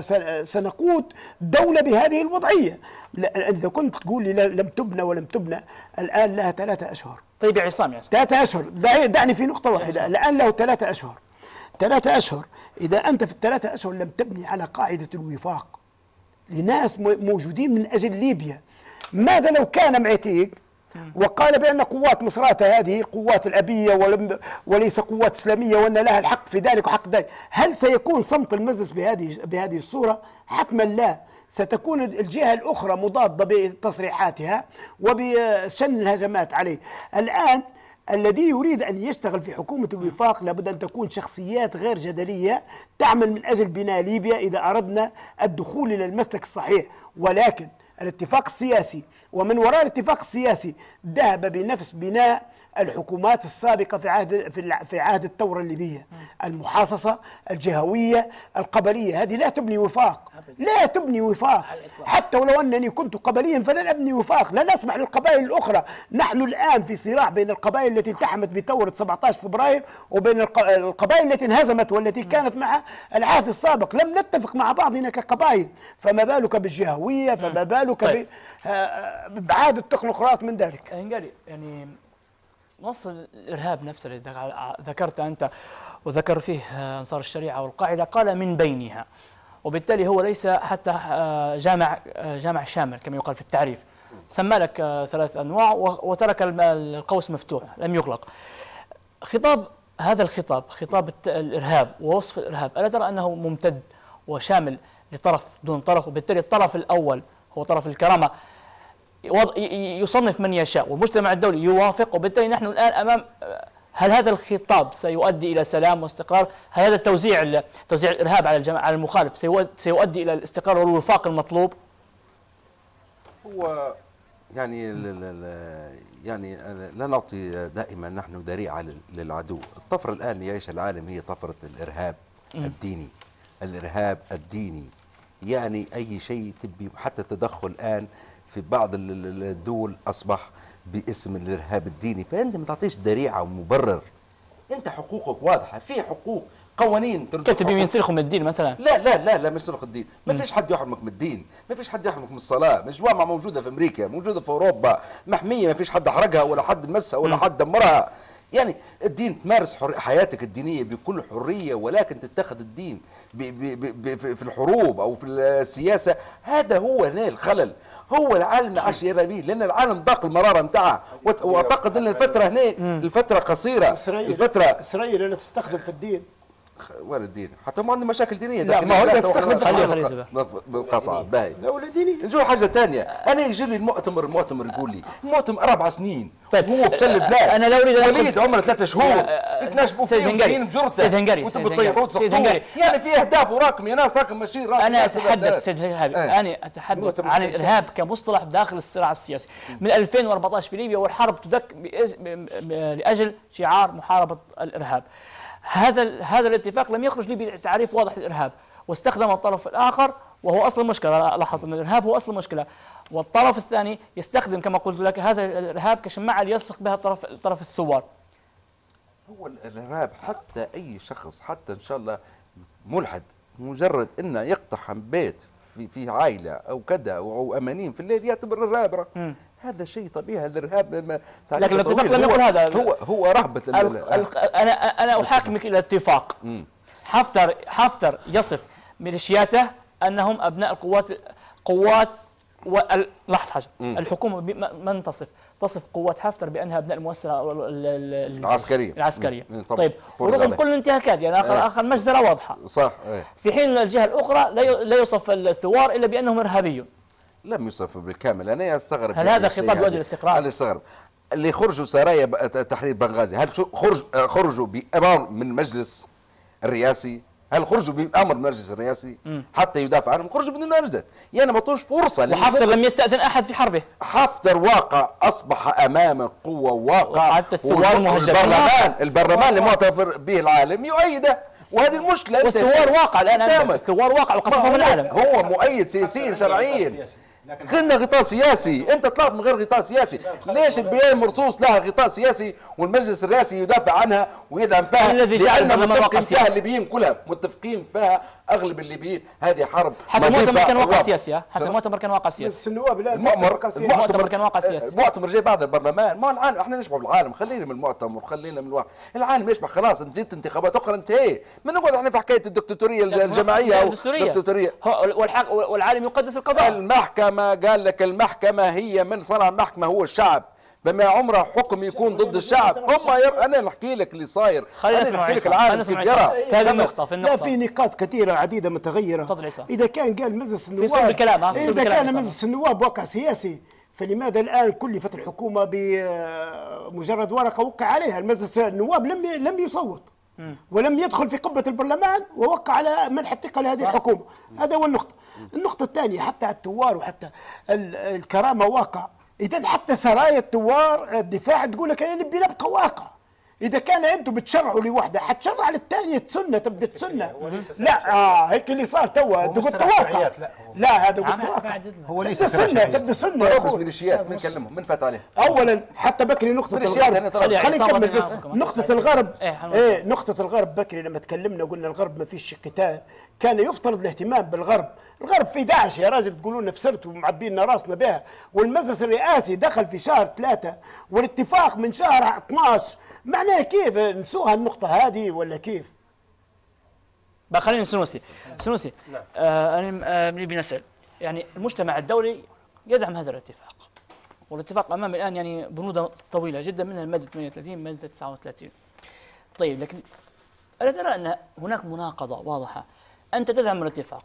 سنقود دولة بهذه الوضعية؟ إذا كنت تقول لي لم تبنى ولم تبنى، الآن لها ثلاثة أشهر. طيب يا عصام، يا ثلاثة أشهر، دعني في نقطة واحدة، الآن له ثلاثة أشهر. ثلاثة أشهر، إذا أنت في الثلاثة أشهر لم تبني على قاعدة الوفاق لناس موجودين من أجل ليبيا، ماذا لو كان معتيق وقال بأن قوات مصراتة هذه قوات الأبية ولم وليس قوات إسلامية وأن لها الحق في ذلك وحق ذلك، هل سيكون صمت المجلس بهذه بهذه الصورة؟ حتما لا، ستكون الجهة الأخرى مضادة بتصريحاتها وبشن الهجمات عليه. الآن الذي يريد أن يشتغل في حكومة الوفاق لابد أن تكون شخصيات غير جدلية تعمل من أجل بناء ليبيا إذا أردنا الدخول إلى المسلك الصحيح. ولكن الاتفاق السياسي ومن وراء الاتفاق السياسي ذهب بنفس بناء الحكومات السابقة في عهد في عهد الثورة الليبية، المحاصصة الجهوية القبلية، هذه لا تبني وفاق، لا تبني وفاق. حتى ولو أنني كنت قبليا فلن أبني وفاق، لن أسمح للقبائل الأخرى. نحن الآن في صراع بين القبائل التي التحمت بثورة سبعة عشر فبراير وبين القبائل التي انهزمت والتي كانت مع العهد السابق، لم نتفق مع بعضنا كقبائل، فما بالك بالجهوية، فما بالك بإبعاد التكنوقراط من ذلك. هنقالي يعني نص الإرهاب نفسه اللي ذكرت أنت وذكر فيه أنصار الشريعة والقاعدة قال من بينها، وبالتالي هو ليس حتى جامع جامع شامل كما يقال في التعريف، سمى لك ثلاث أنواع وترك القوس مفتوح لم يغلق. خطاب هذا الخطاب خطاب الإرهاب ووصف الإرهاب، ألا ترى أنه ممتد وشامل لطرف دون طرف، وبالتالي الطرف الأول هو طرف الكرامة يصنف من يشاء والمجتمع الدولي يوافق، وبالتالي نحن الآن أمام هل هذا الخطاب سيؤدي إلى سلام واستقرار؟ هل هذا التوزيع توزيع الإرهاب على الجماعة على المخالف سيؤدي إلى الاستقرار والوفاق المطلوب؟ هو يعني يعني لا نعطي دائما نحن ذريعة للعدو. الطفرة الآن يعيش العالم هي طفرة الإرهاب م. الديني. الإرهاب الديني يعني أي شيء تبي، حتى التدخل الآن في بعض الدول أصبح باسم الإرهاب الديني. فأنت ما تعطيش ذريعة ومبرر، أنت حقوقك واضحة، في حقوق قوانين تبي ينسلخوا من الدين مثلا. لا لا لا لا مش سلخ الدين، ما فيش حد يحرمك من الدين، ما فيش حد يحرمك من الصلاه، مش جوامع موجوده في امريكا، موجوده في اوروبا محميه، ما فيش حد حرقها ولا حد مسها ولا حد دمرها. يعني الدين تمارس حر... حياتك الدينيه بكل حريه، ولكن تتخذ الدين ب... ب... ب... في الحروب او في السياسه، هذا هو هنا الخلل. هو العالم ما عادش يرى بيه، لان العالم ضاق المراره نتاعها، واعتقد ان الفتره هنا الفتره قصيره. اسرائيل الفتره اسرائيل لا تستخدم في الدين ولا الدين، حتى ما عندنا مشاكل دينيه. لا ما هو تستخدم في خليه بالقطع باهي. دولة دينية. نجوا حاجه ثانيه، انا يجي لي المؤتمر المؤتمر يقول لي المؤتمر اربع سنين طيب هو في سل بلاد، انا لو اريد وليد عمره ثلاثة شهور يتناشبوا سيد هنغري بجرته سيد هنغري وانتم بتطيحوا سيد هنغري يعني في اهداف وراكم يا ناس، راكم ماشيين راكم. انا اتحدث سيد هنغري اه. انا اتحدث عن الارهاب كمصطلح داخل الصراع السياسي. من ألفين وأربعة عشر في ليبيا والحرب تدك لاجل شعار محاربه الارهاب. هذا هذا الاتفاق لم يخرج لي بتعريف واضح للارهاب، واستخدم الطرف الاخر وهو اصل المشكله. لاحظ ان الارهاب هو اصل المشكله، والطرف الثاني يستخدم كما قلت لك هذا الارهاب كشماعه ليلصق بها الطرف طرف الثوار. هو الارهاب حتى اي شخص، حتى ان شاء الله ملحد، مجرد انه يقتحم بيت في في عائله او كذا او امانين في الليل يعتبر ارهاب. هذا شيء طبيعي. الارهاب لكن الاتفاق لم يقل هذا. هو هو رهبه. انا انا احاكمك الى اتفاق. حفتر حفتر يصف ميليشياته انهم ابناء القوات قوات لاحظ حاجه، الحكومه من تصف تصف قوات حفتر بانها ابناء المؤسسه العسكريه العسكريه. طيب ورغم كل الانتهاكات يعني اخر اخر مجزره واضحه صح. في حين الجهه الاخرى لا يوصف الثوار الا بانهم ارهابيون. لم يوصف بالكامل. انا استغرب. هل هذا خطاب يؤدي للاستقرار؟ انا استغرب اللي خرجوا سرايا تحرير بنغازي، هل خرج خرجوا بامر من المجلس الرئاسي؟ هل خرجوا بامر من المجلس الرئاسي حتى يدافع عنهم؟ خرجوا بدون اجدد، يعني ما عطوش فرصه. وحفتر لم يستاذن احد في حربه. حفتر واقع، اصبح امام قوه واقع. حتى الثوار مهجرين. البرلمان البرلمان اللي معترف به العالم يؤيده، وهذه المشكله. والثوار واقع الان، الثوار واقع وقصفهم العالم. هو مؤيد سياسيا شرعيا. خلنا غطاء سياسي، انت طلعت من غير غطاء سياسي. ليش البيان مرصوص لها غطاء سياسي والمجلس الرئاسي يدافع عنها ويدعم فيها؟ الذي جعل متفقين فيها الليبيين كلها، متفقين فيها اغلب الليبيين. هذه حرب. حتى المؤتمر كان واقع سياسي، حتى المؤتمر كان واقع سياسي. بس النواب لا المؤتمر كان واقع سياسي. المؤتمر جاي بعد البرلمان. ما العالم احنا نشبه بالعالم، خلينا من المؤتمر خلينا من الواحد. العالم يشبه خلاص، انت جيت انتخابات اخرى انتهي. ما نقعد احنا في حكايه الدكتاتوريه الجماعيه او الدكتاتوريه. والعالم يقدس القضاء. المحكمه قال لك المحكمه هي من صنع المحكمه هو الشعب، بما عمره حكم يكون ضد الشعب. هم ير... انا نحكي لك اللي صاير، خلينا نسمع لك العالم كيف يرى. في هذه النقطه في النقطه لا في نقاط كثيره عديده متغيره. تفضل عيسى. اذا كان قال مجلس النواب في الكلام اذا كان مجلس النواب واقع سياسي، فلماذا الان كلفت الحكومه بمجرد ورقه وقع عليها؟ المجلس النواب لم لم يصوت ولم يدخل في قبة البرلمان ووقع على منح الثقة لهذه الحكومة. هذا هو النقطة. النقطة الثانية حتى الثوار وحتى الكرامة واقع. إذا حتى سرايا الثوار الدفاع تقول لك أنا نبي نبقى واقع. إذا كان أنتم بتشرعوا لوحدة حتشرع للثانية تسنة تبدأ تسنة. لا آه هيك اللي صار توا أنت قلت واقع. لا هذا قلت واقع. هو ليس تبدأ سنة تبدأ سنة يا أخوي. ميليشيات من كلمهم من فات عليه. أولا حتى بكري نقطة الغرب، خلينا نكمل بس نقطة الغرب. إيه نقطة الغرب بكري لما تكلمنا قلنا الغرب ما فيش قتال، كان يفترض الاهتمام بالغرب. الغرب في داعش يا راجل تقولوا لنا فسرت ومعبين راسنا بها، والمجلس الرئاسي دخل في شهر ثلاثة والاتفاق من شهر اثناشر. معناها كيف نسوها النقطة هذه ولا كيف؟ بقى خلينا سنوسي سنوسي نعم. آه أنا نبي نسأل يعني المجتمع الدولي يدعم هذا الاتفاق، والاتفاق أمام الآن يعني بنود طويلة جدا منها المادة ثمانية وثلاثين مادة تسعة وثلاثين. طيب لكن ألا ترى أن هناك مناقضة واضحة؟ أنت تدعم الاتفاق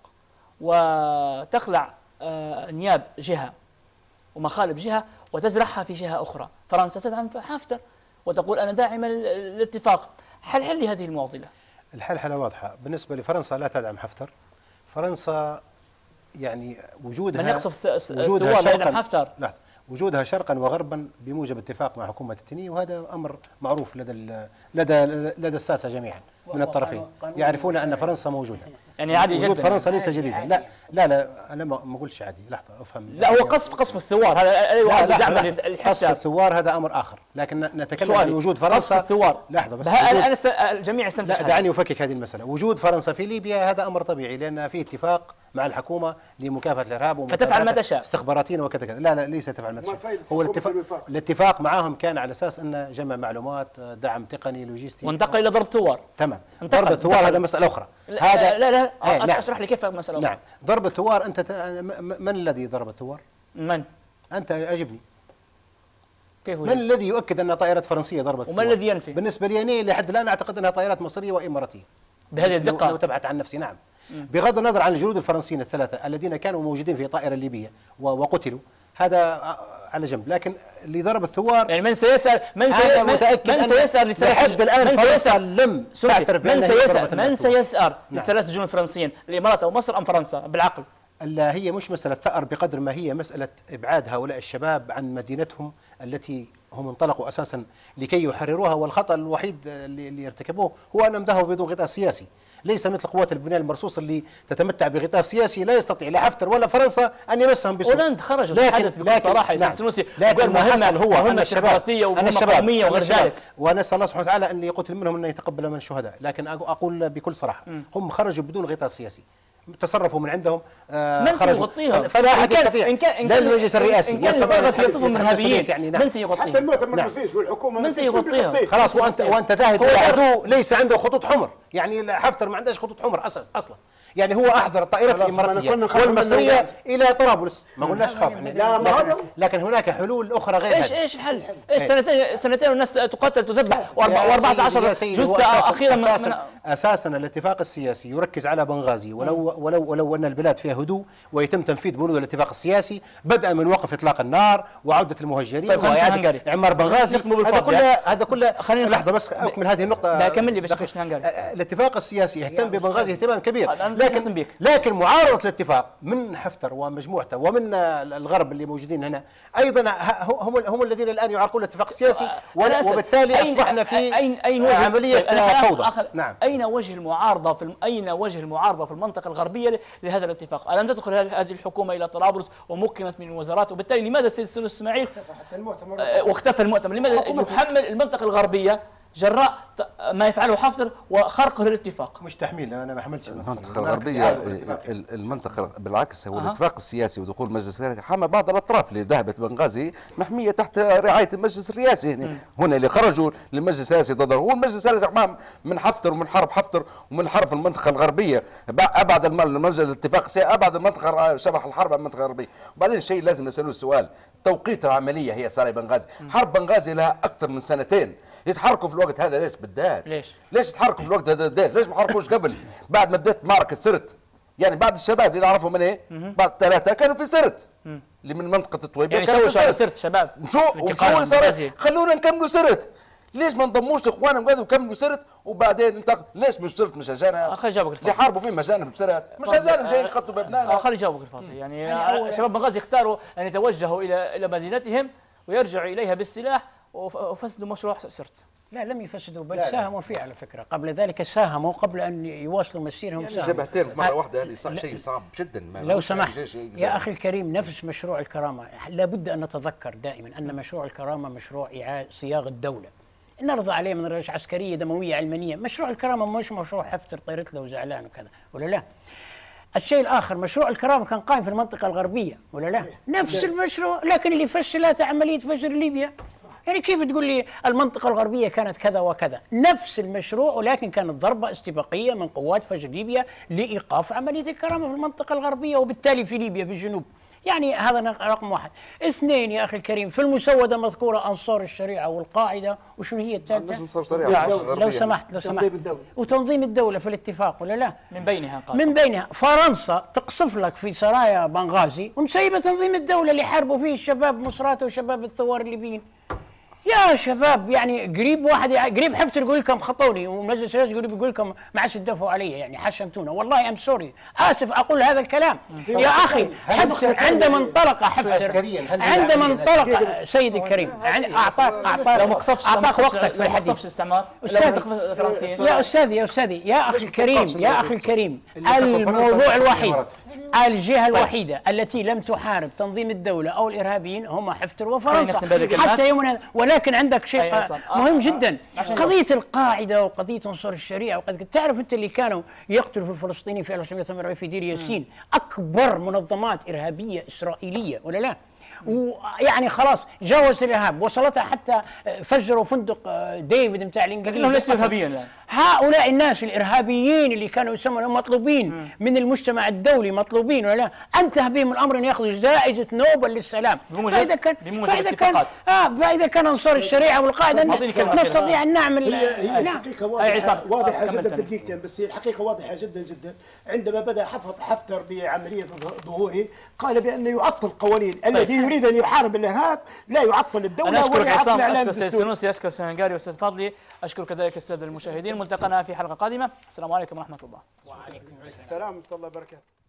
وتخلع آه نياب جهة ومخالب جهة وتزرعها في جهة أخرى. فرنسا تدعم حفتر وتقول أنا داعمة للاتفاق. حل حل لهذه المعضلة. الحلحلة واضحة. بالنسبة لفرنسا لا تدعم حفتر. فرنسا يعني وجودها من يقصف وجودها لا يدعم حفتر. لا وجودها شرقا وغربا بموجب اتفاق مع حكومة التنين، وهذا أمر معروف لدى لدى لدى الساسة جميعا من الطرفين، يعرفون أن فرنسا موجودة. يعني عادي وجود جدا فرنسا ليس جديدا. لا لا لا أنا ما قلتش عادي، لحظة أفهم. لا هو قصف قصف الثوار هذا يعد دعما للحساب. قصف الثوار هذا أمر آخر، لكن نتكلم عن وجود فرنسا. قصف الثوار لحظة بس. أنا است... الجميع يستنتج. لا دعني أفكك هذه المسألة. وجود فرنسا في ليبيا هذا أمر طبيعي، لأن في اتفاق مع الحكومة لمكافحة الإرهاب فتفعل ما تشاء استخباراتيا وكذا كذا. لا لا ليس تفعل ما تشاء. هو الاتفاق الاتفاق معهم كان على أساس أن جمع معلومات، دعم تقني لوجستي، وانتقل إلى ضرب ثوار. تمام. ضرب الثوار هذا مسألة أخرى. هذا لا لا, لا. ايه نعم. اشرح لي كيف مسألة نعم. ضرب الثوار أنت ت... من الذي ضرب الثوار؟ من؟ أنت أجبني. كيف من الذي يؤكد أن طائرات فرنسية ضربت ومن الذي ينفي؟ بالنسبة لي أنا لحد الآن أعتقد أنها طائرات مصرية وإماراتية. بهذه الدقة؟ لو تبحث عن نفسي. نعم. مم. بغض النظر عن الجنود الفرنسيين الثلاثة الذين كانوا موجودين في طائرة ليبية وقتلوا، هذا على جنب، لكن اللي ضرب الثوار يعني من سيسأل من سيسأل متأكد من سيسأل لحد الآن فرنسا لم تعترف من سيسأل من سيسأل للثلاث جنود الفرنسيين الإمارات أو مصر أم فرنسا بالعقل؟ لا هي مش مسألة ثأر بقدر ما هي مسألة إبعاد هؤلاء الشباب عن مدينتهم التي هم انطلقوا أساسا لكي يحرروها، والخطأ الوحيد اللي, اللي ارتكبوه هو أنهم ذهبوا بدون غطاء سياسي، ليس مثل قوات البناء المرصوص اللي تتمتع بغطاء سياسي لا يستطيع لا حفتر ولا فرنسا أن يمسهم بسوء. هولندا خرجوا تحدث بكل صراحة يا السنوسي، لكن ما حصل هو مهمة استخباراتية ومهمة قومية وغير ذلك، ونسأل الله سبحانه وتعالى أن يقتل منهم أن يتقبل من الشهداء، لكن أقول بكل صراحة م. هم خرجوا بدون غطاء سياسي، تصرفوا من عندهم آه من سيغطيهم؟ فلا أحد يستطيع. إن كان لا المجلس الرئاسي إن كان يستطيع في يصفهم إرهابيين يعني نعم. من سيغطيهم؟ حتى المؤتمر ما فيش والحكومة من سيغطيهم؟ خلاص وأنت وأنت ذاهب إلى عدو ليس عنده خطوط حمر، يعني حفتر ما عندهش خطوط حمر أساس أصلا، يعني هو أحضر الطائرات الإماراتية والمصرية إلى طرابلس، ما قلناش خاف احنا، لكن, لكن هناك حلول أخرى غير. إيش إيش الحل؟ إيش سنتين سنتين والناس تقتل تذبح وأربعة عشر جثة أخيرا من أساسا الاتفاق السياسي يركز على بنغازي، ولو ولو ولو أن البلاد فيها هدوء ويتم تنفيذ بنود الاتفاق السياسي بدءا من وقف إطلاق النار وعودة المهجرين طيب وإعمار بنغازي، هذا كله هذا كله لحظة بس أكمل هذه النقطة. لا كمل لي بس خش الاتفاق السياسي يهتم ببنغازي اهتمام كبير، لكن لكن معارضة الاتفاق من حفتر ومجموعته ومن الغرب اللي موجودين هنا أيضا هم هم الذين الآن يعارضون الاتفاق السياسي، وبالتالي أصبحنا في أين أين عملية فوضى. نعم. أين وجه المعارضة في أين وجه المعارضة في المنطقة الغربية لهذا الاتفاق؟ ألم تدخل هذه الحكومة إلى طرابلس ومكنت من الوزارات، وبالتالي لماذا السيد السيد اسماعيل واختفى المؤتمر؟ لماذا يتحمل المنطقة الغربية جراء ما يفعله حفتر وخرقه للاتفاق؟ مش تحميل، انا ما حملتش المنطقه الغربيه. المنطقه بالعكس هو أه. الاتفاق السياسي ودخول المجلس الرئاسي حمى بعض الاطراف اللي ذهبت بنغازي محميه تحت رعايه المجلس الرئاسي هنا م. هنا اللي خرجوا للمجلس الرئاسي ضده هو المجلس الرئاسي حماهم من حفتر ومن حرب حفتر ومن حرب المنطقه الغربيه، ابعد المجلس الاتفاق السياسي ابعد المنطقه شبح الحرب عن المنطقه الغربيه. وبعدين شيء لازم نساله السؤال، توقيت العمليه هي صار بنغازي، حرب بنغازي لها اكثر من سنتين، يتحركوا في الوقت هذا ليش بالذات؟ ليش؟ ليش يتحركوا في الوقت هذا بالذات؟ ليش ما حركوش قبل؟ بعد ما بدات معركه سرت، يعني بعد الشباب اللي عرفوا من ايه؟ بعد ثلاثه كانوا في سرت اللي من منطقه الطويبه، يعني شو شو سرت شباب؟ شو وشو اللي صار؟ خلونا نكملوا سرت، ليش ما انضموش لاخوانهم قاعدوا يكملوا سرت وبعدين انت ليش مش سرت مش اجانب؟ خليني اجاوبك الفاضي، اللي حاربوا فيه مجانب بسرت مش اجانب جايين يقتلوا بابنائنا. خليني اجاوبك الفاضي، يعني, يعني شباب بنغازي اختاروا ان يتوجهوا الى الى مدينتهم ويرجعوا اليها بالسلاح وفسدوا مشروع سرت. لا لم يفسدوا بل ساهموا فيه على فكرة، قبل ذلك ساهموا قبل أن يواصلوا مسيرهم. يعني جبهتين مرة واحدة هذه شيء صعب جدا. لو سمحت يا أخي الكريم، نفس مشروع الكرامة لابد أن نتذكر دائما أن مشروع الكرامة مشروع إعادة صياغة الدولة، نرضى عليه من رجل عسكرية دموية علمانية. مشروع الكرامة مش مشروع حفتر طيرت له وزعلان وكذا ولا لا. الشيء الآخر مشروع الكرامة كان قائم في المنطقة الغربية ولا لا؟ نفس المشروع، لكن اللي فشلت عملية فجر ليبيا. يعني كيف تقول لي المنطقة الغربية كانت كذا وكذا؟ نفس المشروع، ولكن كانت ضربة استباقية من قوات فجر ليبيا لإيقاف عملية الكرامة في المنطقة الغربية وبالتالي في ليبيا في الجنوب. يعني هذا رقم واحد. اثنين يا أخي الكريم، في المسودة مذكورة أنصار الشريعة والقاعدة، وشنو هي الثالثة؟ لو سمحت لو سمحت وتنظيم الدولة في الاتفاق ولا لا؟ من بينها قاعدة. من بينها فرنسا تقصف لك في سرايا بنغازي ومسيبة تنظيم الدولة اللي حاربوا فيه الشباب مصراتة وشباب الثوار الليبيين. يا شباب يعني قريب واحد قريب حفتر يقول لكم خطوني، ومجلس الرئاسة قريب يقول لكم ما عادش تدافعوا علي، يعني حشمتونا. والله ام سوري، اسف اقول هذا الكلام يا اخي. حفتر عندما انطلق حفتر عندما انطلق سيدي الكريم اعطاك اعطاك لو ما قصفش اعطاك وقتك في لو ما الحديث. قصفش استعمار أستاذ يا استاذي يا استاذي يا اخي الكريم يا اخي الكريم، الموضوع الوحيد الجهة الوحيدة التي لم تحارب تنظيم الدولة او الارهابيين هم حفتر وفرنسا حتى يومنا هذا. ولكن عندك شيء مهم جدا، قضية القاعدة وقضية أنصار الشريعة وقضية، تعرف أنت اللي كانوا يقتلوا في الفلسطينيين في ألف وتسعمائة وثمانية وأربعين في دير ياسين أكبر منظمات إرهابية إسرائيلية ولا لا؟ ويعني خلاص جاوز الارهاب، وصلتها حتى فجروا فندق ديفيد بتاع الانجليز. انهم ليسوا ارهابيين الان. هؤلاء الناس الارهابيين اللي كانوا يسمونهم مطلوبين مم. من المجتمع الدولي، مطلوبين ولا لا؟ انتهى بهم الامر ان ياخذوا جائزه نوبل للسلام. فاذا كان فاذا كان اه فاذا كان انصار الشريعه والقاعده نستطيع ان نعمل. هي, هي الحقيقه واضحه, واضحة جدا في دقيقتين بس. هي الحقيقه واضحه جدا جدا. عندما بدا حفتر بعمليه ظهوره قال بانه يعطل القوانين. الذي يريد ان يحارب الارهاب لا يعطل الدوله. انا اشكرك عصام، اشكر سيد سنوسي، اشكر سيد هنغاري واستاذ فضلي، اشكر كذلك الساده المشاهدين. ملتقانا في حلقه قادمه. السلام عليكم ورحمه الله. وعليكم السلام ورحمه الله وبركاته.